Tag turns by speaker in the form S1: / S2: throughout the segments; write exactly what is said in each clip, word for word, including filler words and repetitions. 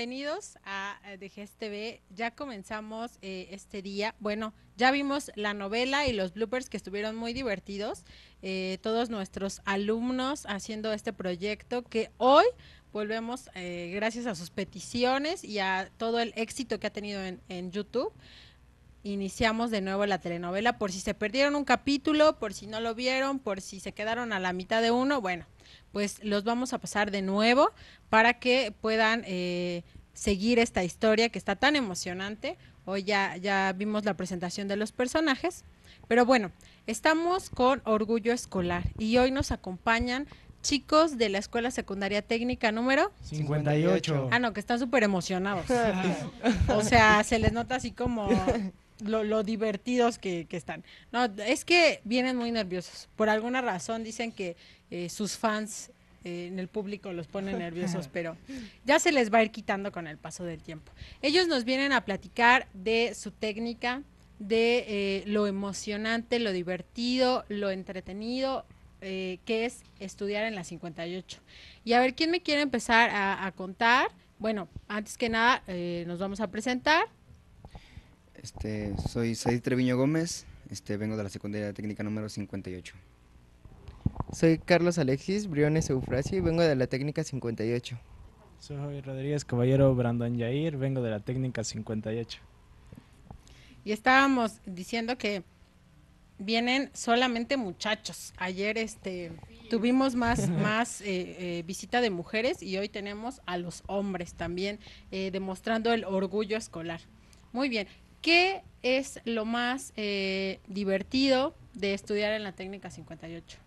S1: bienvenidos a De G T V. Ya comenzamos eh, este día. Bueno, ya vimos la novela y los bloopers que estuvieron muy divertidos. Eh, todos nuestros alumnos haciendo este proyecto que hoy volvemos, eh, gracias a sus peticiones y a todo el éxito que ha tenido en, en YouTube. Iniciamos de nuevo la telenovela, por si se perdieron un capítulo, por si no lo vieron, por si se quedaron a la mitad de uno, bueno, pues los vamos a pasar de nuevo para que puedan eh, seguir esta historia que está tan emocionante. Hoy ya, ya vimos la presentación de los personajes, pero bueno, estamos con Orgullo Escolar y hoy nos acompañan chicos de la Escuela Secundaria Técnica número
S2: cincuenta y ocho.
S1: Ah, no, que están súper emocionados. O sea, se les nota así como lo, lo divertidos que, que están. No, es que vienen muy nerviosos. Por alguna razón dicen que eh, sus fans eh, en el público los ponen nerviosos, pero ya se les va a ir quitando con el paso del tiempo. Ellos nos vienen a platicar de su técnica, de eh, lo emocionante, lo divertido, lo entretenido, eh, que es estudiar en la cincuenta y ocho. Y a ver, ¿quién me quiere empezar a, a contar? Bueno, antes que nada, eh, nos vamos a presentar.
S3: Este, soy Said Treviño Gómez, este, vengo de la secundaria técnica número cincuenta y ocho.
S4: Soy Carlos Alexis Briones Eufrasio y vengo de la técnica cincuenta y ocho.
S2: Soy Rodríguez Caballero Brandon Yair, vengo de la técnica cincuenta y ocho.
S1: Y estábamos diciendo que vienen solamente muchachos. Ayer este tuvimos más, más eh, eh, visita de mujeres y hoy tenemos a los hombres también eh, demostrando el orgullo escolar. Muy bien. ¿Qué es lo más eh, divertido de estudiar en la técnica cincuenta y ocho?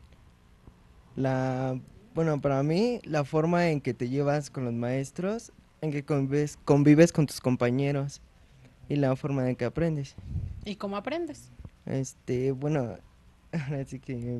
S4: La, bueno, para mí, la forma en que te llevas con los maestros, en que convives, convives con tus compañeros y la forma en que aprendes.
S1: ¿Y cómo aprendes?
S4: Este, bueno, así que,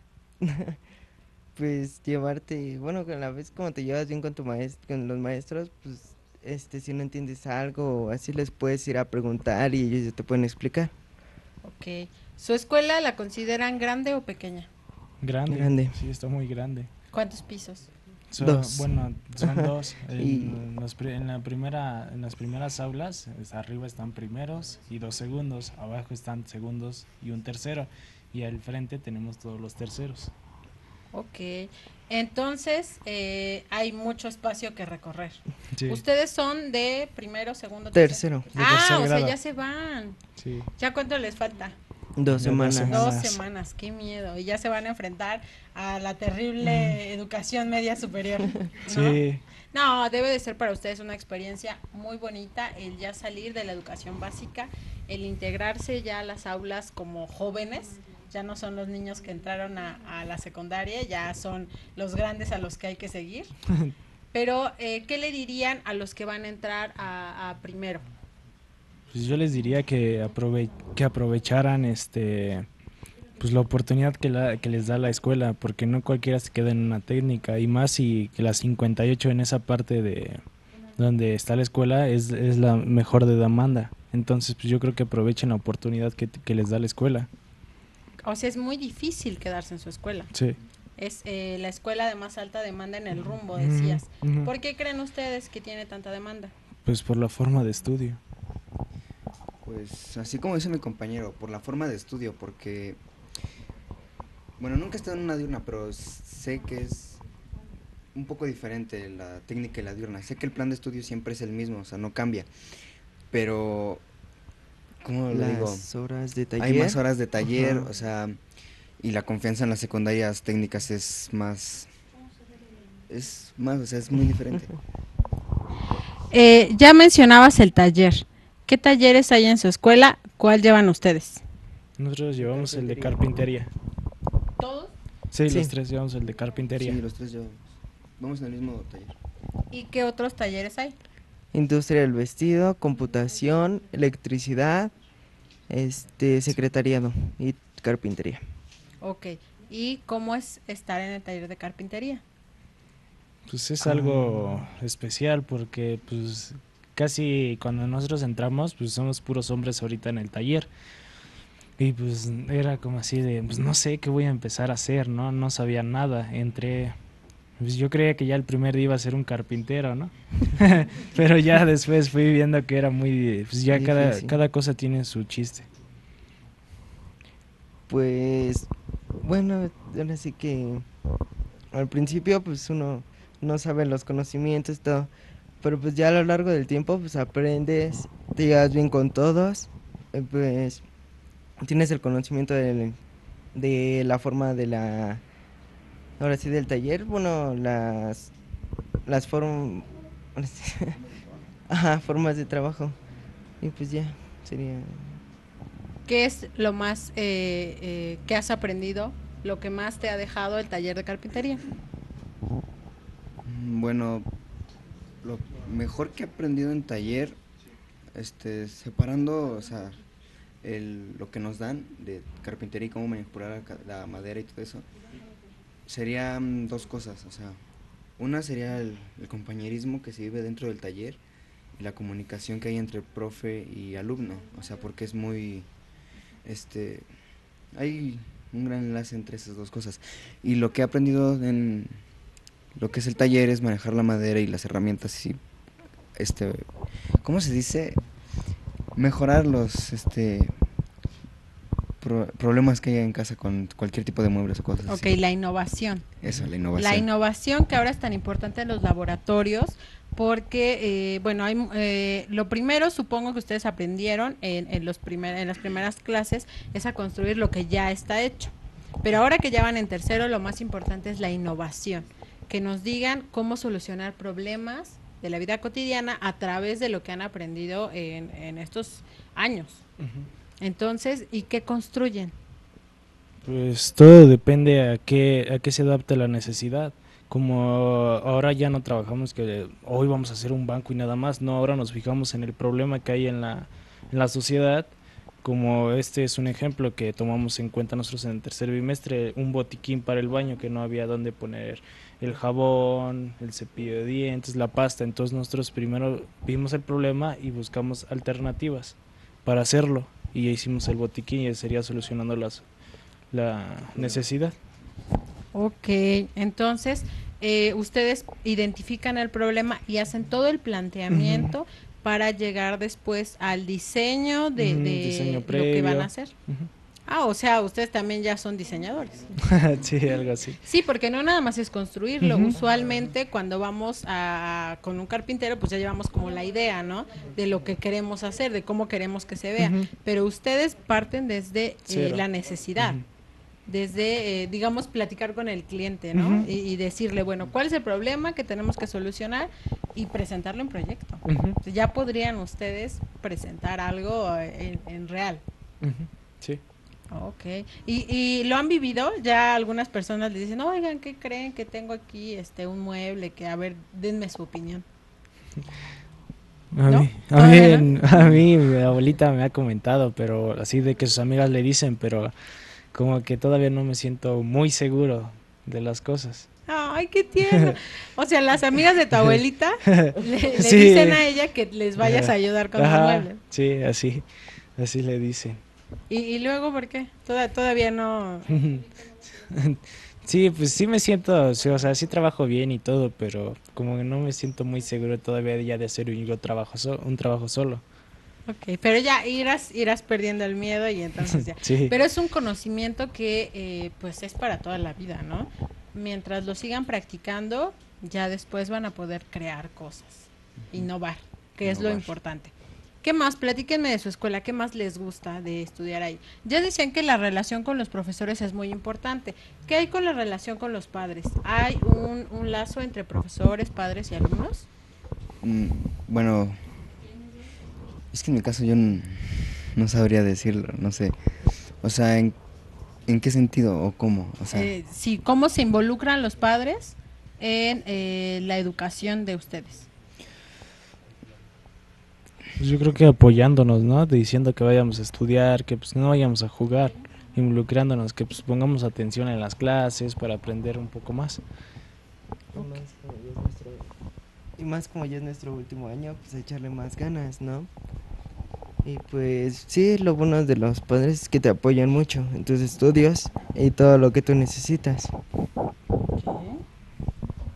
S4: pues llevarte, bueno, con la vez como te llevas bien con tu maestro, con los maestros, pues, este, si no entiendes algo, así les puedes ir a preguntar y ellos te pueden explicar.
S1: Ok. ¿Su escuela la consideran grande o pequeña?
S2: Grande,
S4: Grande.
S2: Sí, está muy grande.
S1: ¿Cuántos pisos?
S2: So,
S4: Dos.
S2: Bueno, son dos. En,
S4: Y-
S2: los, en, la primera, en las primeras aulas, es- arriba están primeros y dos segundos, abajo están segundos y un tercero. Y al frente tenemos todos los terceros.
S1: Ok. Entonces, eh, hay mucho espacio que recorrer.
S2: Sí,
S1: Ustedes son de primero, segundo,
S4: Tercero.
S2: De
S1: Ah,
S2: tercer
S1: o sea,
S2: grado.
S1: ya se van.
S2: sí.
S1: ¿Ya cuánto les falta?
S4: Dos
S2: De dos
S4: semanas.
S2: semanas.
S1: Dos semanas, qué miedo. Y ya se van a enfrentar a la terrible educación media superior, ¿no?
S2: Sí,
S1: No, debe de ser para ustedes una experiencia muy bonita el ya salir de la educación básica, el integrarse ya a las aulas como jóvenes. Ya no son los niños que entraron a, a la secundaria, ya son los grandes a los que hay que seguir. Pero, eh, ¿qué le dirían a los que van a entrar a, a primero?
S2: pues yo les diría que, aprove que aprovecharan este pues la oportunidad que, la, que les da la escuela, porque no cualquiera se queda en una técnica, y más si que la cincuenta y ocho en esa parte de donde está la escuela es, es la mejor de demanda. Entonces pues yo creo que aprovechen la oportunidad que, que les da la escuela.
S1: O sea, es muy difícil quedarse en su escuela.
S2: Sí.
S1: Es eh, la escuela de más alta demanda en el rumbo, decías.
S2: Ujú, ujú.
S1: ¿Por qué creen ustedes que tiene tanta demanda?
S2: Pues por la forma de estudio.
S3: Pues así como dice mi compañero, por la forma de estudio, porque, bueno, nunca he estado en una diurna, pero sé que es un poco diferente la técnica y la diurna. Sé que el plan de estudio siempre es el mismo, o sea, no cambia, pero, ¿cómo lo digo?
S4: Las horas de taller.
S3: Hay más horas de taller,
S4: Ajá.
S3: o sea, y la confianza en las secundarias técnicas es más, es más, o sea, es muy diferente.
S1: Eh, ya mencionabas el taller. ¿Qué talleres hay en su escuela? ¿Cuál llevan ustedes?
S2: Nosotros llevamos el de carpintería.
S1: Todos.
S2: Sí,
S4: Sí.
S2: los tres llevamos el de carpintería.
S3: Sí, los tres llevamos. Vamos en el mismo taller.
S1: ¿Y qué otros talleres hay?
S4: Industria del vestido, computación, electricidad, este, secretariado y carpintería.
S1: Ok. ¿Y cómo es estar en el taller de carpintería?
S2: Pues es algo especial porque pues casi cuando nosotros entramos pues somos puros hombres ahorita en el taller y pues era como así de pues no sé qué voy a empezar a hacer, no no sabía nada, entré Pues yo creía que ya el primer día iba a ser un carpintero, ¿no? Pero ya después fui viendo que era muy... Pues ya cada,
S4: Difícil.
S2: cada cosa tiene su chiste.
S4: Pues, bueno, ahora sí que al principio pues uno no sabe los conocimientos, todo, pero pues ya a lo largo del tiempo pues aprendes, te llevas bien con todos, eh, pues tienes el conocimiento del- de la forma de la, ahora sí del taller, bueno, las, las formas, ajá, formas de trabajo, y pues ya, sería...
S1: ¿Qué es lo más eh, eh, que has aprendido, lo que más te ha dejado el taller de carpintería?
S3: Mm, Bueno, lo mejor que he aprendido en taller, este, separando, o sea, el, lo que nos dan de carpintería y cómo manipular la, ca- la madera y todo eso, serían dos cosas, o sea, una sería el, el compañerismo que se vive dentro del taller y la comunicación que hay entre profe y alumno, o sea, porque es muy, este, hay un gran enlace entre esas dos cosas. Y lo que he aprendido en lo que es el taller es manejar la madera y las herramientas y, este, ¿cómo se dice? Mejorar los, este, pro- problemas que hay en casa con cualquier tipo de muebles o cosas
S1: Ok,
S3: así.
S1: la innovación.
S3: Eso, la
S1: La
S3: innovación.
S1: innovación que ahora es tan importante en los laboratorios porque, eh, bueno, hay, eh, lo primero supongo que ustedes aprendieron en, en, los primer, en las primeras clases es a construir lo que ya está hecho. Pero ahora que ya van en tercero, lo más importante es la innovación, que nos digan cómo solucionar problemas de la vida cotidiana a través de lo que han aprendido en, en estos años. Entonces, ¿y qué construyen?
S2: Pues todo depende a qué, a qué se adapte la necesidad. Como ahora ya no trabajamos que hoy vamos a hacer un banco y nada más, no, ahora nos fijamos en el problema que hay en la, en la sociedad, como este es un ejemplo que tomamos en cuenta nosotros en el tercer bimestre, un botiquín para el baño que no había dónde poner el jabón, el cepillo de dientes, la pasta, entonces nosotros primero vimos el problema y buscamos alternativas para hacerlo y hicimos el botiquín y sería solucionando las la necesidad.
S1: Ok, entonces eh, ustedes identifican el problema y hacen todo el planteamiento uh-huh. para llegar después al diseño de,
S2: Uh-huh,
S1: de
S2: diseño
S1: lo que van
S2: previo.
S1: a hacer. Uh-huh. Ah, o sea, ustedes también ya son diseñadores.
S2: Sí, algo así.
S1: Sí, porque no nada más es construirlo. Uh-huh. Usualmente cuando vamos a con un carpintero, pues ya llevamos como la idea, ¿no? De lo que queremos hacer, de cómo queremos que se vea. Uh-huh. Pero ustedes parten desde eh, la necesidad. Uh-huh. Desde, eh, digamos, platicar con el cliente, ¿no? Uh-huh. y, y decirle, bueno, ¿cuál es el problema que tenemos que solucionar? Y presentarlo en proyecto. Uh-huh. Entonces, ya podrían ustedes presentar algo en, en real.
S2: Uh-huh. Sí.
S1: Ok. ¿Y, ¿Y lo han vivido? Ya algunas personas les dicen, oigan, ¿qué creen que tengo aquí este un mueble? Que, a ver, denme su opinión.
S2: A,
S1: ¿No?
S2: mí, a, mí, no? a mí, mi abuelita me ha comentado, pero así de que sus amigas le dicen, pero como que todavía no me siento muy seguro de las cosas.
S1: Ay, qué tierno. O sea, las amigas de tu abuelita le, le sí. dicen a ella que les vayas a ayudar con Ajá, los muebles.
S2: Sí, así, así le dicen.
S1: ¿Y, y luego por qué? Toda, todavía no...
S2: Sí, pues sí me siento, sí, o sea, sí trabajo bien y todo, pero como que no me siento muy seguro todavía ya de hacer un trabajo, so, un trabajo solo.
S1: Ok, pero ya irás, irás perdiendo el miedo y entonces ya.
S2: Sí.
S1: Pero es un conocimiento que eh, pues es para toda la vida, ¿no? Mientras lo sigan practicando, ya después van a poder crear cosas, innovar, que innovar. Es lo importante. ¿Qué más? Platíquenme de su escuela, ¿qué más les gusta de estudiar ahí? Ya decían que la relación con los profesores es muy importante. ¿Qué hay con la relación con los padres? ¿Hay un, un lazo entre profesores, padres y alumnos?
S3: Mm, bueno, es que en mi caso yo no, no sabría decirlo, no sé. O sea, ¿en, en qué sentido o cómo? O sea,
S1: eh, sí, ¿cómo se involucran los padres en eh, la educación de ustedes?
S2: Pues yo creo que apoyándonos, ¿no? Diciendo que vayamos a estudiar, que pues no vayamos a jugar, involucrándonos, que pues pongamos atención en las clases para aprender un poco más.
S4: Okay. Y más como ya es nuestro último año, pues echarle más ganas, ¿no? Y pues sí, lo bueno de los padres es que te apoyan mucho en tus estudios y todo lo que tú necesitas.
S1: Okay.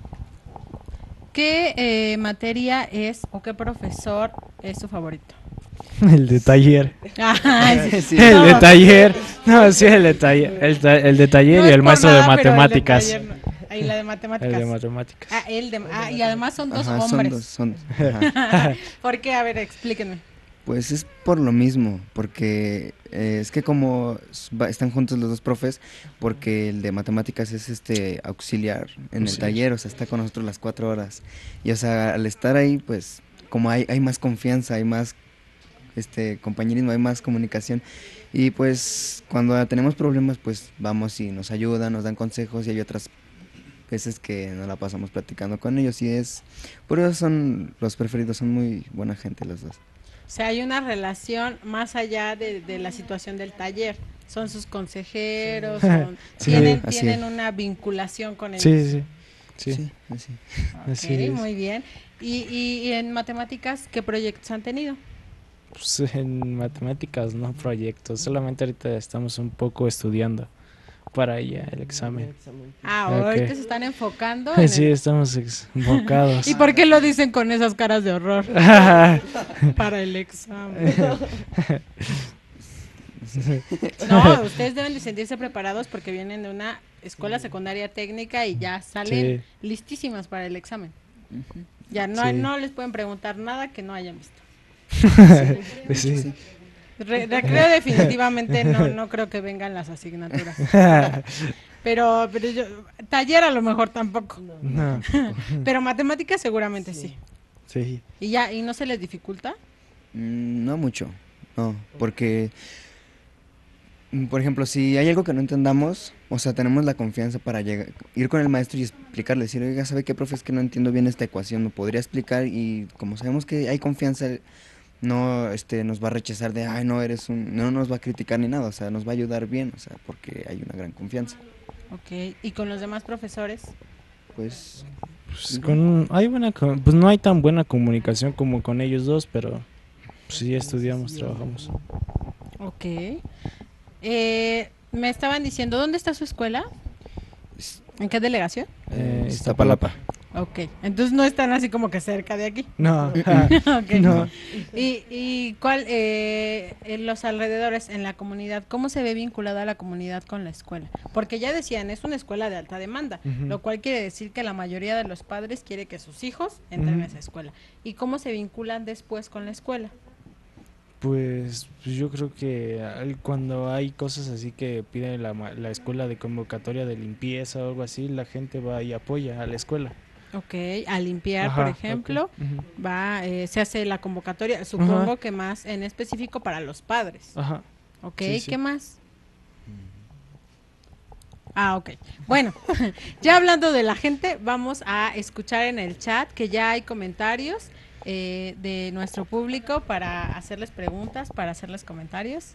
S1: ¿qué eh, materia es o qué profesor es su favorito?
S2: El de taller.
S1: Ay,
S3: Sí.
S2: El
S1: no.
S2: de taller. No, sí, el de taller. El, ta- el de taller
S1: No
S2: y
S1: es
S2: el
S1: por
S2: maestro
S1: nada,
S2: de
S1: pero el de
S2: matemáticas.
S1: taller no. Ahí la de matemáticas.
S2: El de matemáticas.
S1: Ah, el de, ah, y además son dos
S3: Ajá, son
S1: hombres.
S3: dos, son dos. Ajá.
S1: ¿Por qué? A ver, explíquenme.
S3: Pues es por lo mismo, porque eh, es que como s- va- están juntos los dos profes, porque el de matemáticas es este auxiliar en el
S2: Auxiliar.
S3: taller, o sea, está con nosotros las cuatro horas. Y o sea, al estar ahí, pues como hay, hay más confianza, hay más este compañerismo, hay más comunicación. Y pues cuando tenemos problemas, pues vamos y nos ayudan, nos dan consejos, y hay otras veces que nos la pasamos platicando con ellos, y es, por eso son los preferidos, son muy buena gente los dos.
S1: O sea, hay una relación más allá de, de la situación del taller. Son sus consejeros, son-
S2: Sí,
S1: tienen,
S3: así
S1: tienen
S3: es.
S1: una vinculación con ellos.
S2: Sí, sí. Sí.
S3: Sí, así.
S1: Ok,
S2: así es.
S1: muy bien. Y, y, y en matemáticas, ¿qué proyectos han tenido?
S2: Pues en matemáticas, no proyectos. Solamente ahorita estamos un poco estudiando para ya el examen.
S1: Ah,
S2: Ok.
S1: ahorita se están enfocando en
S2: Sí,
S1: el-
S2: estamos ex- enfocados.
S1: ¿Y por qué lo dicen con esas caras de horror? Para el examen. No, ustedes deben de sentirse preparados porque vienen de una escuela secundaria técnica y ya salen
S2: Sí.
S1: listísimas para el examen. Ya no, hay-
S2: Sí.
S1: no les pueden preguntar nada que no hayan visto.
S2: Sí.
S1: Re- recreo definitivamente no, no creo que vengan las asignaturas. Pero, pero yo, taller a lo mejor tampoco.
S2: No,
S1: Pero matemáticas seguramente sí.
S2: sí.
S1: ¿Y ya, y no se les dificulta?
S3: Mm, no mucho, no, porque, mm, por ejemplo, si hay algo que no entendamos, o sea, tenemos la confianza para llegar, ir con el maestro y explicarle, decir, oiga, ¿sabe qué, profe? Es que no entiendo bien esta ecuación, ¿me podría explicar? Y como sabemos que hay confianza, él no este, nos va a rechazar de, ay, no, eres un, no nos va a criticar ni nada, o sea, nos va a ayudar bien, o sea, porque hay una gran confianza.
S1: Ok, ¿y con los demás profesores?
S3: Pues,
S2: Pues con, hay buena, co- pues no hay tan buena comunicación como con ellos dos, pero pues sí estudiamos, trabajamos.
S1: Ok. Eh, me estaban diciendo, ¿dónde está su escuela?
S3: es-
S1: ¿En qué delegación?
S2: Eh,
S3: Iztapalapa.
S1: Ok, entonces no están así como que cerca de aquí.
S2: No,
S1: Ok.
S2: no.
S1: ¿Y, y cuál, eh, en los alrededores, en la comunidad, cómo se ve vinculada la comunidad con la escuela? Porque ya decían, es una escuela de alta demanda,
S2: Ujú.
S1: lo cual quiere decir que la mayoría de los padres quiere que sus hijos entren
S2: Ujú.
S1: a esa escuela. ¿Y cómo se vinculan después con la escuela?
S2: Pues, pues yo creo que al- cuando hay cosas así que pide la, ma- la escuela de convocatoria de limpieza o algo así, la gente va y apoya a la escuela.
S1: Ok, a limpiar,
S2: Ajá,
S1: por
S2: ok.
S1: ejemplo,
S2: Ujú.
S1: va, eh, se hace la convocatoria, supongo que más en específico para los padres.
S2: Ajá.
S1: Ok,
S2: Sí, sí.
S1: ¿qué más? Ah, ok. Bueno, ya hablando de la gente, vamos a escuchar en el chat que ya hay comentarios eh, de nuestro público para hacerles preguntas, para hacerles comentarios.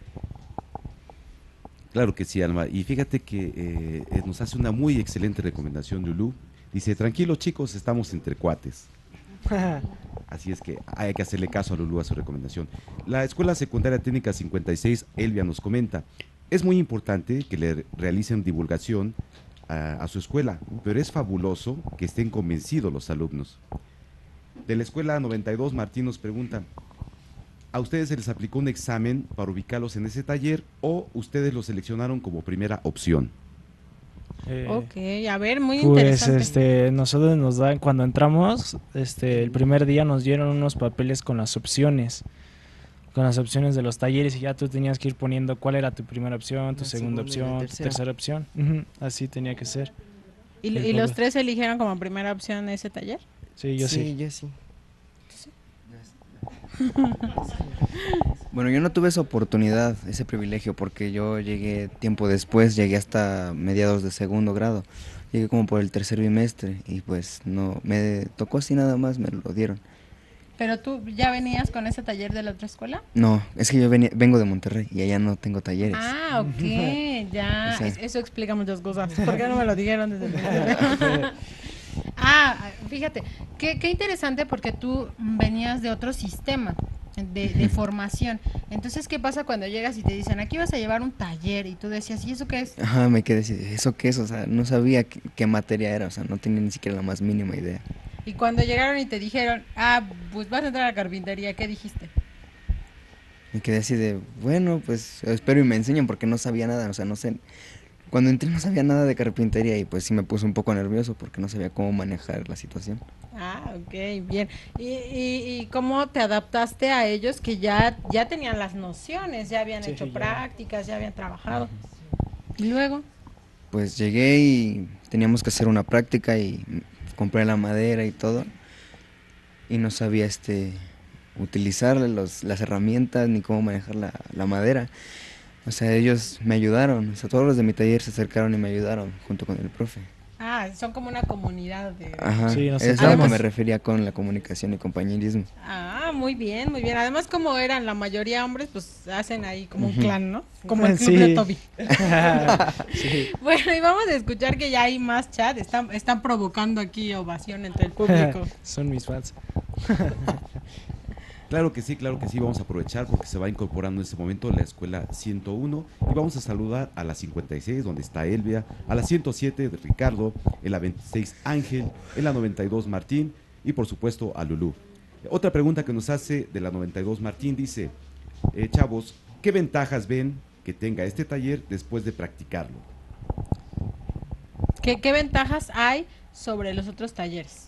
S5: Claro que sí, Alma. Y fíjate que eh, eh, nos hace una muy excelente recomendación, Lulú. Dice, tranquilos chicos, estamos entre cuates. Así es que hay que hacerle caso a Lulú a su recomendación. La Escuela Secundaria Técnica cincuenta y seis, Elvia nos comenta, es muy importante que le realicen divulgación a, a su escuela, pero es fabuloso que estén convencidos los alumnos. De la Escuela noventa y dos, Martín nos pregunta, ¿a ustedes se les aplicó un examen para ubicarlos en ese taller o ustedes los seleccionaron como primera opción?
S2: Eh,
S1: Ok, a ver, muy
S2: Pues
S1: interesante.
S2: este, nosotros nos dan, cuando entramos, este, el primer día nos dieron unos papeles con las opciones, con las opciones de los talleres y ya tú tenías que ir poniendo cuál era tu primera opción, tu
S4: La
S2: segunda
S4: segunda y la
S2: opción, tu
S4: tercera.
S2: tercera opción. Ujú, así tenía que ser.
S1: ¿Y,
S2: el
S1: y los
S2: papel.
S1: tres eligieron como primera opción ese taller?
S2: Sí, yo sí.
S4: yo sí.
S3: Bueno, yo no tuve esa oportunidad, ese privilegio, porque yo llegué tiempo después, llegué hasta mediados de segundo grado, llegué como por el tercer bimestre y pues no, me tocó así nada más, me lo dieron.
S1: ¿Pero tú ya venías con ese taller de la otra escuela?
S3: No, es que yo venía- vengo de Monterrey y allá no tengo talleres.
S1: Ah, ok, ya.
S3: O sea-
S1: Es- eso explica muchas cosas. ¿Por qué no me lo dijeron desde el principio? Ah, fíjate, qué, qué interesante porque tú venías de otro sistema de, de formación. Entonces, ¿qué pasa cuando llegas y te dicen, aquí vas a llevar un taller? Y tú decías, ¿y eso qué es?
S3: Ajá, me quedé así, ¿eso qué es? O sea, no sabía qué, qué materia era, o sea, no tenía ni siquiera la más mínima idea.
S1: Y cuando llegaron y te dijeron, ah, pues vas a entrar a la carpintería, ¿qué dijiste?
S3: Me quedé así de, bueno, pues espero y me enseñen porque no sabía nada, o sea, no sé. Cuando entré no sabía nada de carpintería y pues sí me puse un poco nervioso porque no sabía cómo manejar la situación.
S1: Ah, ok, bien. ¿Y, y, y cómo te adaptaste a ellos que ya, ya tenían las nociones, ya habían
S2: Sí,
S1: hecho
S2: ya.
S1: prácticas, ya habían trabajado? Y luego,
S3: Pues llegué y teníamos que hacer una práctica y compré la madera y todo y no sabía este utilizar los, las herramientas ni cómo manejar la, la madera. O sea, ellos me ayudaron, o sea, todos los de mi taller se acercaron y me ayudaron junto con el profe.
S1: ah, son como una comunidad de...
S3: Ajá,
S2: Sí, nos
S3: es a lo que
S1: Además-
S3: me refería con la comunicación y compañerismo.
S1: Ah, muy bien, muy bien. Además, como eran la mayoría hombres, pues hacen ahí como un
S3: Ujú.
S1: clan, ¿no? Como el club
S2: Sí.
S1: de Toby.
S2: Sí.
S1: Bueno, y vamos a escuchar que ya hay más chat. Están, están provocando aquí ovación entre el público.
S2: Son mis fans.
S5: Claro que sí, claro que sí, vamos a aprovechar porque se va incorporando en este momento la escuela ciento uno y vamos a saludar a la cincuenta y seis donde está Elvia, a la ciento siete de Ricardo, en la veintiséis Ángel, en la noventa y dos Martín y por supuesto a Lulú. Otra pregunta que nos hace de la noventa y dos Martín dice, eh, chavos, ¿qué ventajas ven que tenga este taller después de practicarlo?
S1: ¿Qué, ¿Qué ventajas hay sobre los otros talleres?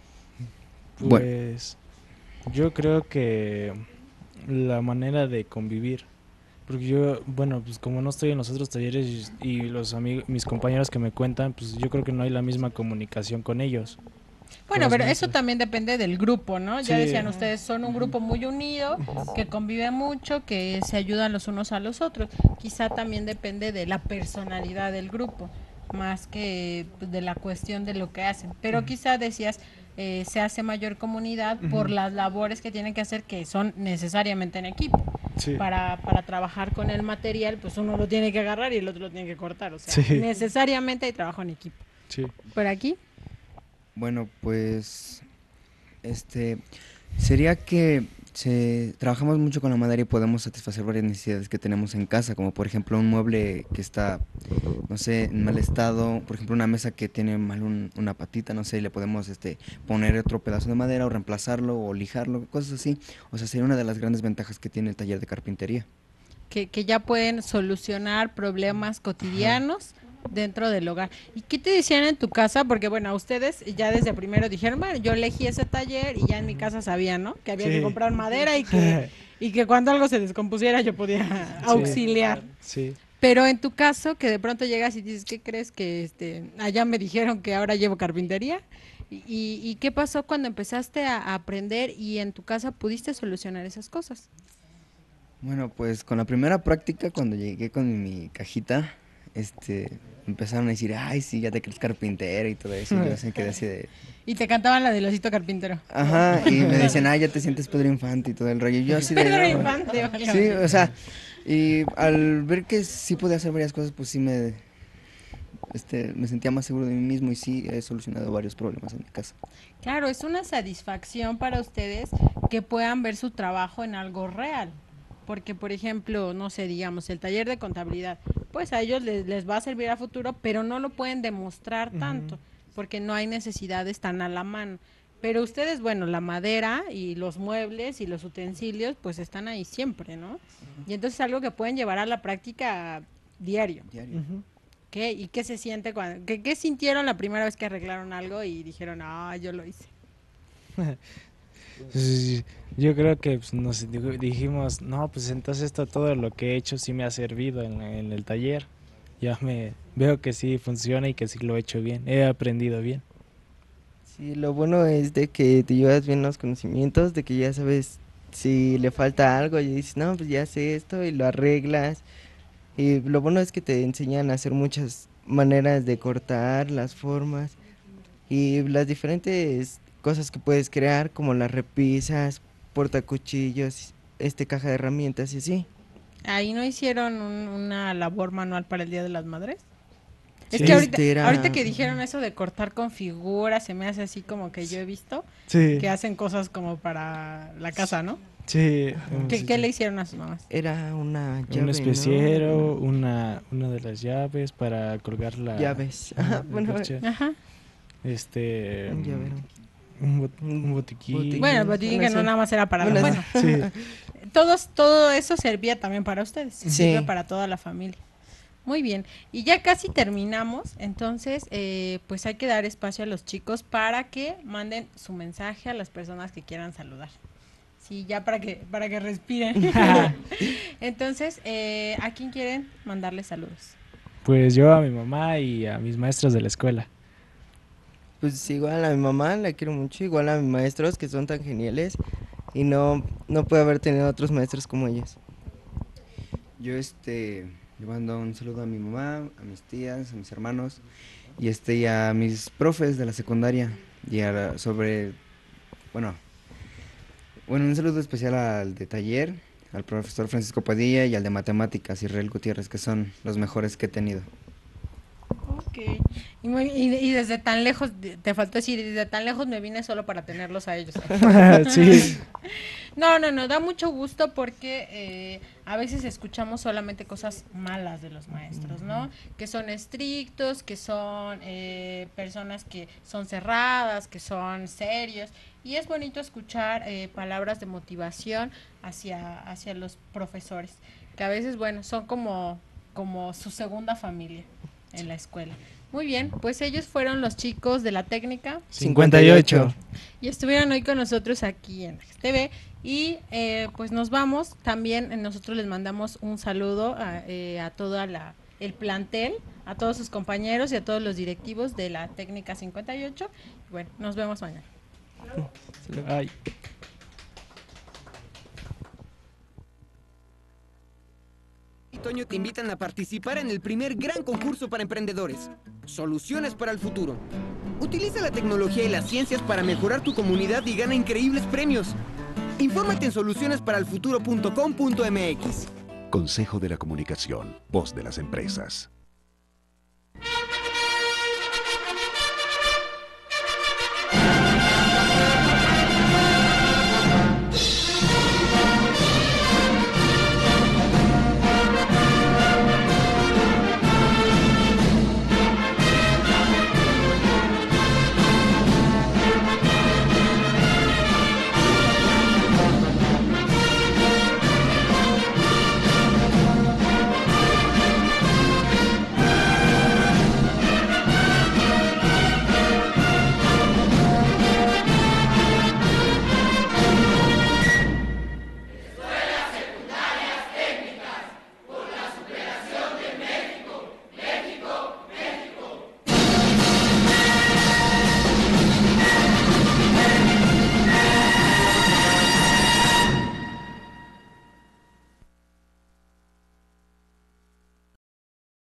S3: Bueno.
S2: Pues yo creo que la manera de convivir, porque yo, bueno, pues como no estoy en los otros talleres y, y los amigos, mis compañeros que me cuentan, pues yo creo que no hay la misma comunicación con ellos.
S1: Bueno,
S2: Con los
S1: pero eso
S2: maestros.
S1: también depende del grupo, ¿no? Ya
S2: Sí.
S1: decían ustedes, son un grupo muy unido, que convive mucho, que se ayudan los unos a los otros. Quizá también depende de la personalidad del grupo, más que pues, de la cuestión de lo que hacen. Pero quizá decías, eh, se hace mayor comunidad por
S2: Ujú.
S1: las labores que tienen que hacer, que son necesariamente en equipo.
S2: Sí.
S1: Para, para trabajar con el material, pues uno lo tiene que agarrar y el otro lo tiene que cortar. O sea,
S2: Sí.
S1: necesariamente hay trabajo en equipo.
S2: Sí.
S1: Por aquí.
S3: Bueno, pues este sería que se, trabajamos mucho con la madera y podemos satisfacer varias necesidades que tenemos en casa, como por ejemplo un mueble que está, no sé, en mal estado, por ejemplo una mesa que tiene mal un- una patita, no sé, y le podemos este poner otro pedazo de madera o reemplazarlo o lijarlo, cosas así. O sea, sería una de las grandes ventajas que tiene el taller de carpintería.
S1: que, que ya pueden solucionar problemas cotidianos dentro del hogar. ¿Y qué te decían en tu casa? Porque bueno, ustedes ya desde primero dijeron, bueno, yo elegí ese taller y ya en mi casa sabían, ¿no? Que había
S2: Sí.
S1: que comprar madera y que, y que cuando algo se descompusiera yo podía auxiliar.
S2: Sí.
S1: Pero en tu caso, que de pronto llegas y dices, ¿qué crees que este allá me dijeron que ahora llevo carpintería? ¿Y, y, y qué pasó cuando empezaste a, a aprender y en tu casa pudiste solucionar esas cosas?
S3: Bueno, pues con la primera práctica, cuando llegué con mi cajita, este, empezaron a decir, ay, sí, ya te crees carpintero y todo eso. Y yo se quedé así de,
S1: Y te cantaban la del osito carpintero.
S3: ajá, y me dicen, ay, ya te sientes Pedro Infante y todo el rollo. Y yo así de,
S1: Pedro
S3: "No".
S1: Infante, válgame.
S3: Sí, o sea, y al ver que sí podía hacer varias cosas, pues sí me, este, me sentía más seguro de mí mismo y sí he solucionado varios problemas en mi casa.
S1: Claro, es una satisfacción para ustedes que puedan ver su trabajo en algo real. Porque, por ejemplo, no sé, digamos, el taller de contabilidad, pues a ellos les, les va a servir a futuro, pero no lo pueden demostrar tanto, porque no hay necesidades tan a la mano. Pero ustedes, bueno, la madera y los muebles y los utensilios, pues están ahí siempre, ¿no? Y entonces es algo que pueden llevar a la práctica diario.
S3: Diario.
S2: Ujú.
S1: ¿Qué? ¿Y qué se siente cuando, qué, qué sintieron la primera vez que arreglaron algo y dijeron, ah, yo lo hice?
S2: Sí, yo creo que pues, nos dijo- dijimos, no, pues entonces esto todo lo que he hecho sí me ha servido en, en el taller. Ya me veo que sí funciona y que sí lo he hecho bien, he aprendido bien.
S4: Sí, lo bueno es de que te llevas bien los conocimientos, de que ya sabes si le falta algo y dices, no, pues ya sé esto y lo arreglas. Y lo bueno es que te enseñan a hacer muchas maneras de cortar, las formas y las diferentes cosas que puedes crear, como las repisas, portacuchillos, este caja de herramientas y así.
S1: ¿Ahí no hicieron un- una labor manual para el Día de las Madres? Es
S2: Sí.
S1: que ahorita,
S4: Este era-
S1: ahorita que dijeron eso de cortar con figuras, se me hace así como que yo he visto
S2: Sí,
S1: que hacen cosas como para la casa, ¿no?
S2: sí.
S1: ¿Qué,
S2: sí,
S1: qué
S2: sí.
S1: le hicieron a sus mamás?
S4: Era una llave,
S2: Un
S4: ¿no?
S2: especiero, una, una de las llaves para colgar la...
S4: Llaves.
S2: Ajá,
S4: Ajá,
S2: el
S4: bueno,
S2: parche.
S1: Ajá.
S2: Este...
S4: un llavero.
S2: Un, bot- un botiquín.
S4: Botiquín.
S1: Bueno, el botiquín que
S4: Bueno,
S1: no
S4: sí.
S1: nada más era para
S4: Bueno,
S1: bueno,
S2: Sí.
S1: todos, todo eso servía también para ustedes,
S4: Sí.
S1: sirve para toda la familia. Muy bien, y ya casi terminamos, entonces eh, pues hay que dar espacio a los chicos para que manden su mensaje a las personas que quieran saludar. Sí, ya para que para que respiren. Entonces, eh, ¿a quién quieren mandarles saludos?
S2: Pues yo a mi mamá y a mis maestros de la escuela.
S4: Pues igual a mi mamá la quiero mucho, igual a mis maestros que son tan geniales y no, no puedo haber tenido otros maestros como ellos.
S3: Yo este le mando un saludo a mi mamá, a mis tías, a mis hermanos y este y a mis profes de la secundaria y a la- sobre bueno, bueno, un saludo especial al de taller, al profesor Francisco Padilla y al de matemáticas Israel Gutiérrez, que son los mejores que he tenido.
S1: Ok. Y, muy- y- y desde tan lejos, de- te faltó decir, y desde tan lejos me vine solo para tenerlos a ellos.
S2: Sí.
S1: No, no, no, da mucho gusto porque eh, a veces escuchamos solamente cosas malas de los maestros, ¿no? Que son estrictos, que son eh, personas que son cerradas, que son serios. Y es bonito escuchar eh, palabras de motivación hacia, hacia los profesores, que a veces, bueno, son como, como su segunda familia en la escuela. Muy bien, pues ellos fueron los chicos de la técnica
S2: cincuenta y ocho.
S1: y estuvieron hoy con nosotros aquí en T V y eh, pues nos vamos. También eh, nosotros les mandamos un saludo a, eh, a todo la, el plantel, a todos sus compañeros y a todos los directivos de la técnica cincuenta y ocho. Bueno, nos vemos mañana.
S2: Ay.
S6: Y Toño te invitan a participar en el primer gran concurso para emprendedores, Soluciones para el Futuro. Utiliza la tecnología y las ciencias para mejorar tu comunidad y gana increíbles premios. Infórmate en soluciones para el futuro punto com punto m x.
S7: Consejo de la Comunicación, voz de las empresas.